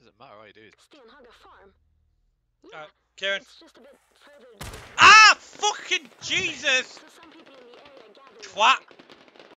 doesn't matter how you do it. Stay on Hogger Farm. Yeah, Kieran. it's just a bit further. Ah! Fucking Jesus! So some people in the area gather. Twat!